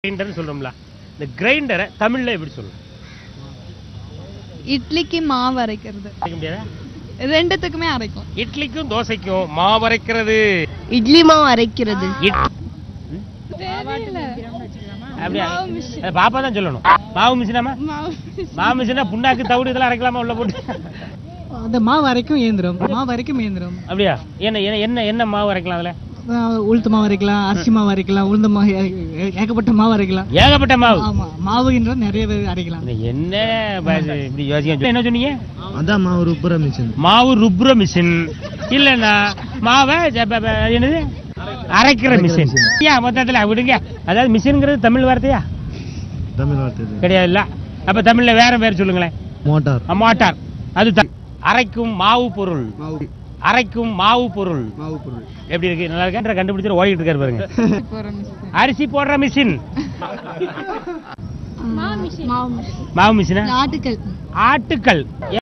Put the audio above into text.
கிரைண்டர்னு சொல்றோம்ல, இந்த கிரைண்டரை தமிழ்ல எப்படி சொல்லணும்? இட்லிக்கு மாவு அரைக்கிறது. அரைக்க முடியாதா? ரெண்டுத்துக்குமே அரைக்கும். இட்லிக்கும் தோசைக்கும் மாவு அரைக்கிறது. இட்லி மாவு அரைக்கிறது. அப்படியா? பாப்பா தான் சொல்லணும். மாவு மிஷினாமா? மாவு மிஷினா புண்ணாக்கு தவிடு இதெல்லாம் அரைக்கலாமா உள்ள போட்டு? அந்த மாவு அரைக்கும் இயந்திரம். மாவு அரைக்கும் இயந்திரம். அப்படியா? என்ன என்ன என்ன மாவு அரைக்கலாம் அதுல? உளுத்து மாவு அரைக்கலாம், அரிசி மாவு அரைக்கலாம், உளுந்த மாவு, ஏகப்பட்ட மாவு அரைக்கலாம். ஏகப்பட்ட மாவு. ஆமா, மாவுன்ற நிறைய பேர் அரைக்கலாம். என்ன இப்படி யோசிக்க? என்ன சொன்னீங்க? அதான் மாவு ருப்புற மிஷின். மாவு ருப்புற மிஷின் இல்லன்னா மாவை என்னது அரைக்கிற மிஷின். ஏன் மொத்தத்துல விடுங்க. அதாவது மிஷின்ங்கிறது தமிழ் வார்த்தையா? தமிழ் வார்த்தை கிடையாது. இல்ல அப்ப தமிழ்ல வேற பேர் சொல்லுங்களேன். மோட்டார். மோட்டார். அதுதான் அரைக்கும் மாவு பொருள். அரைக்கும் மாவு பொருள். எப்படி இருக்கு? நல்லா இருக்கா? கண்டுபிடிச்சு ஓடிட்டு இருக்காரு பாருங்க. அரிசி போடுற மிஷின். மாவு மிஷினா? ஆட்டுக்கல். ஆட்டுக்கல்.